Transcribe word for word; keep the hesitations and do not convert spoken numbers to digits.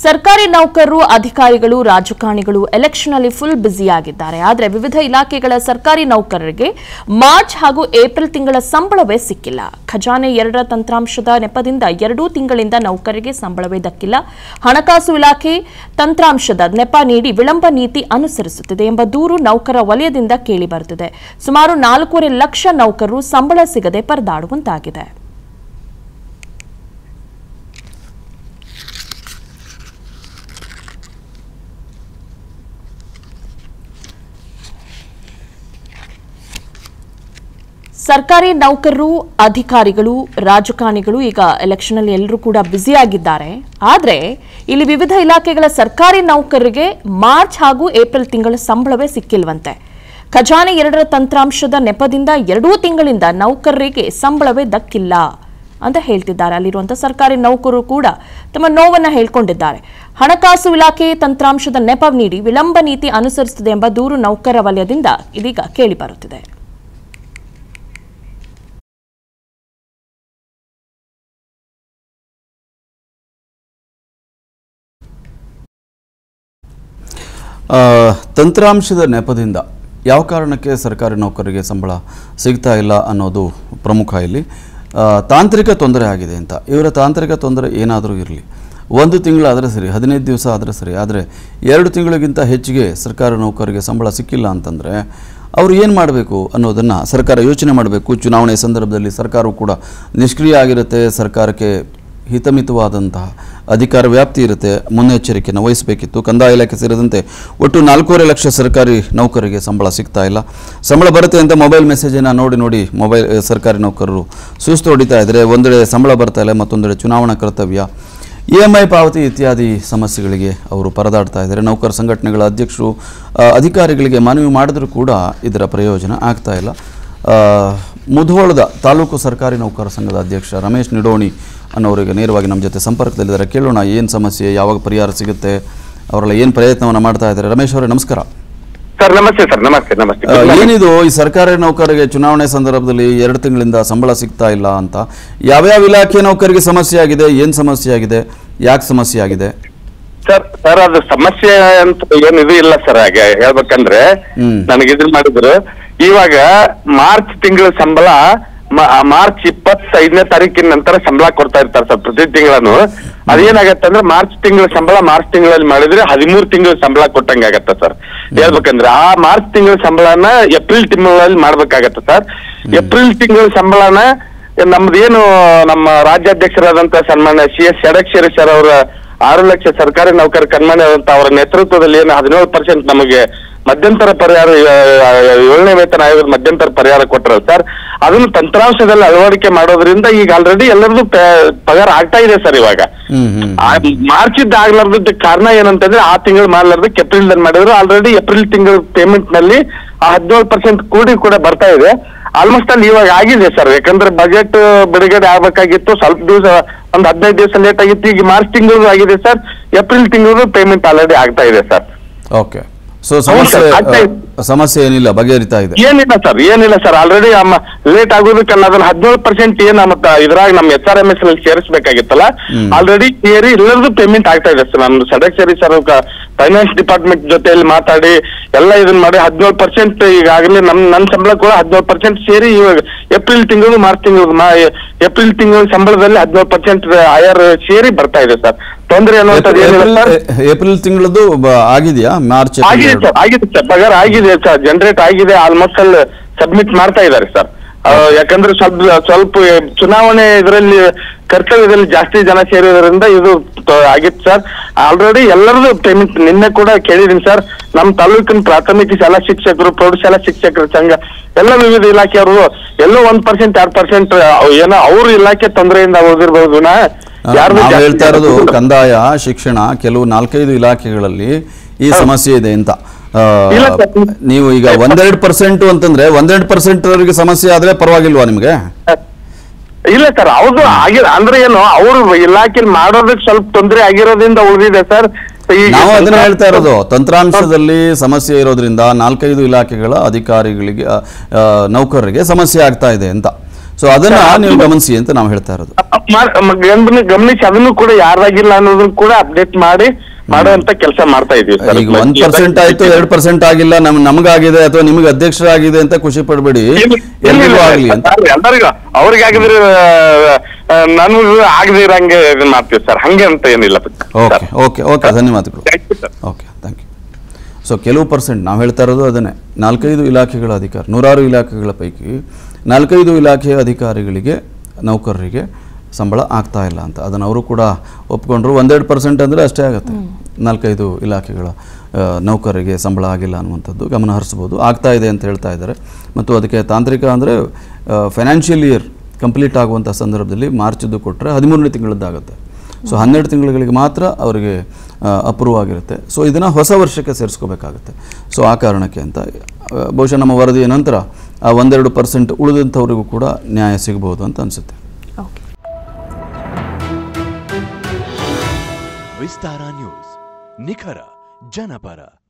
ಸರ್ಕಾರಿ ನೌಕರರು ಅಧಿಕಾರಿಗಳು ರಾಜಕಾರಣಿಗಳು ಎಲೆಕ್ಷನ್ ಅಲ್ಲಿ ಫುಲ್ ಬ್ಯುಸಿ ಆಗಿದ್ದಾರೆ. ಆದರೆ ವಿವಿಧ ಇಲಾಖೆಗಳ ಸರ್ಕಾರಿ ನೌಕರರಿಗೆ ಮಾರ್ಚ್ ಹಾಗೂ ಏಪ್ರಿಲ್ ತಿಂಗಳ ಸಂಬಳವೇ ಸಿಕ್ಕಿಲ್ಲ. ಖಜಾನೆ ಎರಡರ ತಂತ್ರಾಂಶದ ನೆಪದಿಂದ ಎರಡೂ ತಿಂಗಳಿಂದ ನೌಕರರಿಗೆ ಸಂಬಳವೇ ದಕ್ಕಿಲ್ಲ. ಹಣಕಾಸು ಇಲಾಖೆ ತಂತ್ರಾಂಶದ ನೆಪ ನೀಡಿ ವಿಳಂಬ ನೀತಿ ಅನುಸರಿಸುತ್ತಿದೆ ಎಂಬ ದೂರು ನೌಕರ ವಲಯದಿಂದ ಕೇಳಿಬರುತ್ತಿದೆ. ಸುಮಾರು ನಾಲ್ಕೂವರೆ ಲಕ್ಷ ನೌಕರರು ಸಂಬಳ ಸಿಗದೆ ಪರದಾಡುವಂತಾಗಿದೆ. ಸರ್ಕಾರಿ ನೌಕರರು ಅಧಿಕಾರಿಗಳು ರಾಜಕಾರಣಿಗಳು ಈಗ ಎಲೆಕ್ಷನ್ ಅಲ್ಲಿ ಎಲ್ಲರೂ ಕೂಡ ಬ್ಯುಸಿ ಆಗಿದ್ದಾರೆ. ಆದರೆ ಇಲ್ಲಿ ವಿವಿಧ ಇಲಾಖೆಗಳ ಸರ್ಕಾರಿ ನೌಕರರಿಗೆ ಮಾರ್ಚ್ ಹಾಗೂ ಏಪ್ರಿಲ್ ತಿಂಗಳ ಸಂಬಳವೇ ಸಿಕ್ಕಿಲ್ವಂತೆ. ಖಜಾನೆ ಎರಡರ ತಂತ್ರಾಂಶದ ನೆಪದಿಂದ ಎರಡೂ ತಿಂಗಳಿಂದ ನೌಕರರಿಗೆ ಸಂಬಳವೇ ದಕ್ಕಿಲ್ಲ ಅಂತ ಹೇಳ್ತಿದ್ದಾರೆ. ಅಲ್ಲಿರುವಂತಹ ಸರ್ಕಾರಿ ನೌಕರರು ಕೂಡ ತಮ್ಮ ನೋವನ್ನ ಹೇಳ್ಕೊಂಡಿದ್ದಾರೆ. ಹಣಕಾಸು ಇಲಾಖೆ ತಂತ್ರಾಂಶದ ನೆಪ ನೀಡಿ ವಿಳಂಬ ನೀತಿ ಅನುಸರಿಸುತ್ತದೆ ಎಂಬ ದೂರು ನೌಕರ ವಲಯದಿಂದ ಇದೀಗ ಕೇಳಿಬರುತ್ತಿದೆ. ತಂತ್ರಾಂಶದ ನೆಪದಿಂದ ಯಾವ ಕಾರಣಕ್ಕೆ ಸರ್ಕಾರಿ ನೌಕರರಿಗೆ ಸಂಬಳ ಸಿಗ್ತಾ ಇಲ್ಲ ಅನ್ನೋದು ಪ್ರಮುಖ. ಇಲ್ಲಿ ತಾಂತ್ರಿಕ ತೊಂದರೆ ಆಗಿದೆ ಅಂತ. ಇವರ ತಾಂತ್ರಿಕ ತೊಂದರೆ ಏನಾದರೂ ಇರಲಿ, ಒಂದು ತಿಂಗಳಾದರೆ ಸರಿ, ಹದಿನೈದು ದಿವಸ ಆದರೆ ಸರಿ, ಆದರೆ ಎರಡು ತಿಂಗಳಿಗಿಂತ ಹೆಚ್ಚಿಗೆ ಸರ್ಕಾರಿ ನೌಕರರಿಗೆ ಸಂಬಳ ಸಿಕ್ಕಿಲ್ಲ ಅಂತಂದರೆ ಅವರು ಏನು ಮಾಡಬೇಕು ಅನ್ನೋದನ್ನು ಸರ್ಕಾರ ಯೋಚನೆ ಮಾಡಬೇಕು. ಚುನಾವಣೆ ಸಂದರ್ಭದಲ್ಲಿ ಸರ್ಕಾರವು ಕೂಡ ನಿಷ್ಕ್ರಿಯ ಆಗಿರುತ್ತೆ. ಸರ್ಕಾರಕ್ಕೆ ಹಿತಮಿತವಾದಂತಹ ಅಧಿಕಾರ ವ್ಯಾಪ್ತಿ ಇರುತ್ತೆ. ಮುನ್ನೆಚ್ಚರಿಕೆಯನ್ನು ವಹಿಸಬೇಕಿತ್ತು. ಕಂದಾಯ ಇಲಾಖೆ ಸೇರಿದಂತೆ ಒಟ್ಟು ನಾಲ್ಕೂವರೆ ಲಕ್ಷ ಸರ್ಕಾರಿ ನೌಕರರಿಗೆ ಸಂಬಳ ಸಿಗ್ತಾ ಇಲ್ಲ. ಸಂಬಳ ಬರುತ್ತೆ ಅಂತ ಮೊಬೈಲ್ ಮೆಸೇಜನ್ನು ನೋಡಿ ನೋಡಿ ಮೊಬೈಲ್ ಸರ್ಕಾರಿ ನೌಕರರು ಸುಸ್ತು ಹೊಡಿತಾ ಇದ್ದಾರೆ. ಒಂದೆಡೆ ಸಂಬಳ ಬರ್ತಾ ಇಲ್ಲ, ಮತ್ತೊಂದೆಡೆ ಚುನಾವಣಾ ಕರ್ತವ್ಯ, ಇ ಎಮ್ ಐ ಪಾವತಿ ಇತ್ಯಾದಿ ಸಮಸ್ಯೆಗಳಿಗೆ ಅವರು ಪರದಾಡ್ತಾ ಇದ್ದಾರೆ. ನೌಕರ ಸಂಘಟನೆಗಳ ಅಧ್ಯಕ್ಷರು ಅಧಿಕಾರಿಗಳಿಗೆ ಮನವಿ ಮಾಡಿದರೂ ಕೂಡ ಇದರ ಪ್ರಯೋಜನ ಆಗ್ತಾ ಇಲ್ಲ. ಮುಧೋಳದ ತಾಲೂಕು ಸರ್ಕಾರಿ ನೌಕರ ಸಂಘದ ಅಧ್ಯಕ್ಷ ರಮೇಶ್ ನಿಡೋಣಿ ಅನ್ನೋರಿಗೆ ನೇರವಾಗಿ ನಮ್ಮ ಜೊತೆ ಸಂಪರ್ಕದಲ್ಲಿದ್ದಾರೆ. ಕೇಳೋಣ ಏನು ಸಮಸ್ಯೆ, ಯಾವಾಗ ಪರಿಹಾರ ಸಿಗುತ್ತೆ, ಅವರೆಲ್ಲ ಏನು ಪ್ರಯತ್ನವನ್ನು ಮಾಡ್ತಾ ಇದ್ದಾರೆ. ರಮೇಶ್ ಅವರೇ ನಮಸ್ಕಾರ. ಸರ್ ನಮಸ್ತೆ. ಸರ್ ನಮಸ್ತೆ ನಮಸ್ತೆ ಏನಿದು ಈ ಸರ್ಕಾರಿ ನೌಕರರಿಗೆ ಚುನಾವಣೆ ಸಂದರ್ಭದಲ್ಲಿ ಎರಡು ತಿಂಗಳಿಂದ ಸಂಬಳ ಸಿಗ್ತಾ ಇಲ್ಲ ಅಂತ ಯಾವ್ಯಾವ ಇಲಾಖೆ ನೌಕರಿಗೆ ಸಮಸ್ಯೆ ಆಗಿದೆ, ಏನು ಸಮಸ್ಯೆ ಆಗಿದೆ, ಯಾಕೆ ಸಮಸ್ಯೆ ಆಗಿದೆ? ಸರ್ ಸರ್ ಅದು ಸಮಸ್ಯೆ ಅಂತ ಏನಿದು ಇಲ್ಲ ಸರ್. ಹಾಗೆ ಹೇಳ್ಬೇಕಂದ್ರೆ ನನಗೆ ಇದನ್ನ ಮಾಡಿದ್ರು ಇವಾಗ ಮಾರ್ಚ್ ತಿಂಗಳ ಸಂಬಳ ಮಾರ್ಚ್ ಇಪ್ಪತ್ತೈದನೇ ತಾರೀಕಿನ ನಂತರ ಸಂಬಳ ಕೊಡ್ತಾ ಇರ್ತಾರೆ ಸರ್ ಪ್ರತಿ ತಿಂಗಳನ್ನು. ಅದೇನಾಗತ್ತೆ ಅಂದ್ರೆ ಮಾರ್ಚ್ ತಿಂಗಳ ಸಂಬಳ ಮಾರ್ಚ್ ತಿಂಗಳಲ್ಲಿ ಮಾಡಿದ್ರೆ ಹದಿಮೂರು ತಿಂಗಳ ಸಂಬಳ ಕೊಟ್ಟಂಗೆ ಆಗತ್ತೆ ಸರ್. ಹೇಳ್ಬೇಕಂದ್ರೆ ಆ ಮಾರ್ಚ್ ತಿಂಗಳ ಸಂಬಳನ ಏಪ್ರಿಲ್ ತಿಂಗಳಲ್ಲಿ ಮಾಡ್ಬೇಕಾಗತ್ತೆ ಸರ್. ಏಪ್ರಿಲ್ ತಿಂಗಳ ಸಂಬಳನ ನಮ್ದೇನು ನಮ್ಮ ರಾಜ್ಯಾಧ್ಯಕ್ಷರಾದಂತ ಸನ್ಮಾನ್ಯ ಸಿ ಎಸ್ ಷಡಕ್ಷರಿ ಸರ್ ಅವರ ಆರು ಲಕ್ಷ ಸರ್ಕಾರಿ ನೌಕರ ಕಣ್ಮಣಿಯಾದಂತ ಅವರ ನೇತೃತ್ವದಲ್ಲಿ ಏನು ಹದಿನೇಳು ಪರ್ಸೆಂಟ್ ನಮಗೆ ಮಧ್ಯಂತರ ಪರಿಹಾರ, ಏಳನೇ ವೇತನ ಆಯೋಗದ ಮಧ್ಯಂತರ ಪರಿಹಾರ ಕೊಟ್ಟರಲ್ಲ ಸರ್, ಅದನ್ನು ತಂತ್ರಾಂಶದಲ್ಲಿ ಅಳವಡಿಕೆ ಮಾಡೋದ್ರಿಂದ ಈಗ ಆಲ್ರೆಡಿ ಎಲ್ಲರದು ಪಗಾರ ಆಗ್ತಾ ಇದೆ ಸರ್. ಇವಾಗ ಮಾರ್ಚ್ ಇದ್ದ ಆಗ್ಲಾರ್ದಕ್ಕೆ ಕಾರಣ ಏನಂತಂದ್ರೆ ಆ ತಿಂಗಳು ಮಾಡ್ಲಾರ್ದಕ್ಕೆ ಏಪ್ರಿಲ್ ದಲ್ಲಿ ಮಾಡಿದ್ರು. ಆಲ್ರೆಡಿ ಏಪ್ರಿಲ್ ತಿಂಗಳ ಪೇಮೆಂಟ್ ನಲ್ಲಿ ಆ ಹದಿನೇಳು ಪರ್ಸೆಂಟ್ ಕೂಡಿ ಕೂಡ ಬರ್ತಾ ಇದೆ. ಆಲ್ಮೋಸ್ಟ್ ಅಲ್ಲಿ ಇವಾಗ ಆಗಿದೆ ಸರ್. ಯಾಕಂದ್ರೆ ಬಜೆಟ್ ಬಿಡುಗಡೆ ಆಗ್ಬೇಕಾಗಿತ್ತು, ಸ್ವಲ್ಪ ದಿವಸ ಒಂದ್ ಹದಿನೈದು ದಿವಸ ಲೇಟ್ ಆಗಿತ್ತು. ಈಗ ಮಾರ್ಚ್ ತಿಂಗಳು ಆಗಿದೆ ಸರ್, ಏಪ್ರಿಲ್ ತಿಂಗಳು ಪೇಮೆಂಟ್ ಆಲ್ರೆಡಿ ಆಗ್ತಾ ಇದೆ ಸರ್. ಓಕೆ, ಸೊ ಸಮಸ್ಯೆ ಸಮಸ್ಯೆ ಏನಿಲ್ಲ, ಬಗೆಹರಿತಾ ಇದೆ? ಏನಿಲ್ಲ ಸರ್, ಏನಿಲ್ಲ ಸರ್. ಆಲ್ರೆಡಿ ಲೇಟ್ ಆಗೋದಕ್ಕಲ್ಲ, ಅದನ್ನ ಹದಿನೇಳು ಪರ್ಸೆಂಟ್ ಏನ್ ಮತ್ತ ಇದ್ರಾಗ ನಮ್ಮ ಎಚ್ ಆರ್ ಎಂ ಎಸ್ ಅಲ್ಲಿ ಸೇರಿಸಬೇಕಾಗಿತ್ತಲ್ಲ, ಆಲ್ರೆಡಿ ಸೇರಿ ಎಲ್ಲರದು ಪೇಮೆಂಟ್ ಆಗ್ತಾ ಇದೆ ಸರ್. ನಮ್ದು ಸಡಕ್ಷರಿ ಸರ್ ಫೈನಾನ್ಸ್ ಡಿಪಾರ್ಟ್ಮೆಂಟ್ ಜೊತೆಯಲ್ಲಿ ಮಾತಾಡಿ ಎಲ್ಲ ಇದನ್ನ ಮಾಡಿ ಹದಿನೇಳು ಪರ್ಸೆಂಟ್ ಈಗಾಗಲೇ ನಮ್ ನನ್ನ ಸಂಬಳ ಕೂಡ ಹದಿನೇಳು ಪರ್ಸೆಂಟ್ ಸೇರಿ ಇವಾಗ ಏಪ್ರಿಲ್ ತಿಂಗಳು ಮಾರ್ಚ್ ತಿಂಗಳು ಏಪ್ರಿಲ್ ತಿಂಗಳ ಸಂಬಳದಲ್ಲಿ ಹದಿನೇಳು ಪರ್ಸೆಂಟ್ ಐಆರ್ ಸೇರಿ ಬರ್ತಾ ಇದೆ ಸರ್. ತೊಂದರೆ ಅನ್ನುವಂಥದ್ದು ಏನಿಲ್ಲ ಸರ್. ಏಪ್ರಿಲ್ ತಿಂಗಳದ್ದು ಆಗಿದೆಯಾ? ಮಾರ್ಚ್ ಆಗಿದೆ ಸರ್, ಆಗಿದೆ ಸರ್, ಪಗಾರ ಆಗಿದೆ ಸರ್, ಜನರೇಟ್ ಆಗಿದೆ. ಆಲ್ಮೋಸ್ಟ್ ಅಲ್ಲಿ ಸಬ್ಮಿಟ್ ಮಾಡ್ತಾ ಇದ್ದಾರೆ ಸರ್. ಯಾಕಂದ್ರೆ ಸ್ವಲ್ಪ ಸ್ವಲ್ಪ ಚುನಾವಣೆ ಇದರಲ್ಲಿ ಕರ್ತವ್ಯದಲ್ಲಿ ಜಾಸ್ತಿ ಜನ ಸೇರಿದ್ರಿಂದ ಇದು ಆಗಿತ್ತು ಸರ್. ಆಲ್ರೆಡಿ ಎಲ್ಲರದು ಪೇಮೆಂಟ್ ನಿನ್ನೆ ಕೂಡ ಕೇಳಿದೀನಿ ಸರ್. ನಮ್ಮ ತಾಲೂಕಿನ ಪ್ರಾಥಮಿಕ ಶಾಲಾ ಶಿಕ್ಷಕರು, ಪ್ರೌಢಶಾಲಾ ಶಿಕ್ಷಕರ ಸಂಘ, ಎಲ್ಲ ವಿವಿಧ ಇಲಾಖೆಯವರು ಎಲ್ಲೋ ಒಂದ್ ಪರ್ಸೆಂಟ್ ಎರಡು ಪರ್ಸೆಂಟ್ ಏನೋ ಅವ್ರ ಇಲಾಖೆ ತೊಂದರೆಯಿಂದ ಓದಿರ್ಬಹುದು. ನಾವು ಹೇಳ್ತಾ ಇರೋದು ಕಂದಾಯ, ಶಿಕ್ಷಣ, ಕೆಲವು ನಾಲ್ಕೈದು ಇಲಾಖೆಗಳಲ್ಲಿ ಈ ಸಮಸ್ಯೆ ಇದೆ ಅಂತ. ನೀವು ಈಗ ಒಂದೆರಡು ಪರ್ಸೆಂಟ್ ಅಂತಂದ್ರೆ ಒಂದೆರಡು ಪರ್ಸೆಂಟ್ ಅವರಿಗೆ ಸಮಸ್ಯೆ ಆದ್ರೆ ಪರವಾಗಿಲ್ವಾ ನಿಮ್ಗೆ? ಇಲ್ಲ ಸರ್, ಹೌದು ಆಗಿದೆ. ಅಂದ್ರೆ ಏನು ಅವರು ಇಲಾಖೆ ಮಾಡೋದಕ್ಕೆ ಸ್ವಲ್ಪ ತೊಂದರೆ ಆಗಿರೋದ್ರಿಂದ ಉಳಿದಿದೆ ಸರ್. ನಾವು ಅದನ್ನ ಹೇಳ್ತಾ ಇರೋದು, ತಂತ್ರಾಂಶದಲ್ಲಿ ಸಮಸ್ಯೆ ಇರೋದ್ರಿಂದ ನಾಲ್ಕೈದು ಇಲಾಖೆಗಳ ಅಧಿಕಾರಿಗಳಿಗೆ, ನೌಕರರಿಗೆ ಸಮಸ್ಯೆ ಆಗ್ತಾ ಇದೆ ಅಂತ. ಸೊ ಅದನ್ನ ನೀವು ಗಮನಿಸಿ ಅಂತ ನಾವು ಹೇಳ್ತಾ ಇರೋದು. ಗಮನಿಸಿ ಅದನ್ನು ಕೂಡ ಯಾರಾಗಿಲ್ಲ ಅನ್ನೋದನ್ನ ಕೂಡ ಅಪ್ಡೇಟ್ ಮಾಡಿ ಮಾಡುವಂತ ಕೆಲಸ ಮಾಡ್ತಾ ಇದೀವಿ ಸರ್. ಈಗ ಒಂದ್ ಪರ್ಸೆಂಟ್ ಆಯ್ತು, ಎರಡ್ ಪರ್ಸೆಂಟ್ ಆಗಿಲ್ಲ, ನಮ್ ನಮಗಾಗಿದೆ ಅಥವಾ ನಿಮ್ಗೆ ಅಧ್ಯಕ್ಷರಾಗಿದೆ ಅಂತ ಖುಷಿ ಪಡ್ಬೇಡಿ, ಎಲ್ರಿಗೂ ಆಗ್ಲಿ ಅಂತ. ಎಲ್ಲರಿಗೂ ಅವ್ರಿಗೆ ಆಗಿದ್ರೆ ನಾನು ಆಗದೆ ಇರಂಗೆ ಮಾಡ್ತೀವಿ ಸರ್, ಹಂಗೆ ಅಂತ ಏನಿಲ್ಲ. ಓಕೆ ಓಕೆ ಓಕೆ ಧನ್ಯವಾದಗಳು. Okay thank you. ಸೊ ಕೆಲವು ಪರ್ಸೆಂಟ್ ನಾವು ಹೇಳ್ತಾ ಇರೋದು ಅದನ್ನೇ, ನಾಲ್ಕೈದು ಇಲಾಖೆಗಳ ಅಧಿಕಾರಿ, ನೂರಾರು ಇಲಾಖೆಗಳ ಪೈಕಿ ನಾಲ್ಕೈದು ಇಲಾಖೆಯ ಅಧಿಕಾರಿಗಳಿಗೆ ನೌಕರರಿಗೆ ಸಂಬಳ ಆಗ್ತಾ ಇಲ್ಲ ಅಂತ ಅದನ್ನು ಅವರು ಕೂಡ ಒಪ್ಕೊಂಡ್ರು. ಒಂದೆರಡು ಪರ್ಸೆಂಟ್ ಅಂದರೆ ಅಷ್ಟೇ ಆಗುತ್ತೆ, ನಾಲ್ಕೈದು ಇಲಾಖೆಗಳ ನೌಕರರಿಗೆ ಸಂಬಳ ಆಗಿಲ್ಲ ಅನ್ನುವಂಥದ್ದು ಗಮನ ಹರಿಸ್ಬೋದು. ಆಗ್ತಾ ಇದೆ ಅಂತ ಹೇಳ್ತಾ ಇದ್ದಾರೆ. ಮತ್ತು ಅದಕ್ಕೆ ತಾಂತ್ರಿಕ ಅಂದರೆ ಫೈನಾನ್ಷಿಯಲ್ ಇಯರ್ ಕಂಪ್ಲೀಟ್ ಆಗುವಂಥ ಸಂದರ್ಭದಲ್ಲಿ ಮಾರ್ಚ್ದು ಕೊಟ್ಟರೆ ಹದಿಮೂರನೇ ತಿಂಗಳದ್ದಾಗುತ್ತೆ. ಸೊ ಹನ್ನೆರಡು ತಿಂಗಳಿಗೆ ಮಾತ್ರ ಅವರಿಗೆ ಅಪ್ರೂವ್ ಆಗಿರುತ್ತೆ. ಸೊ ಇದನ್ನು ಹೊಸ ವರ್ಷಕ್ಕೆ ಸೇರಿಸ್ಕೋಬೇಕಾಗುತ್ತೆ. ಸೊ ಆ ಕಾರಣಕ್ಕೆ ಅಂತ ಬಹುಶಃ ನಮ್ಮ ವರದಿಯ ನಂತರ ಆ ಒಂದೆರಡು ಪರ್ಸೆಂಟ್ ಉಳಿದಂಥವರಿಗೂ ಕೂಡ ನ್ಯಾಯ ಸಿಗಬಹುದು ಅಂತ ಅನಿಸುತ್ತೆ. ವಿಸ್ತಾರ ನ್ಯೂಸ್, ನಿಖರ ಜನಪರ.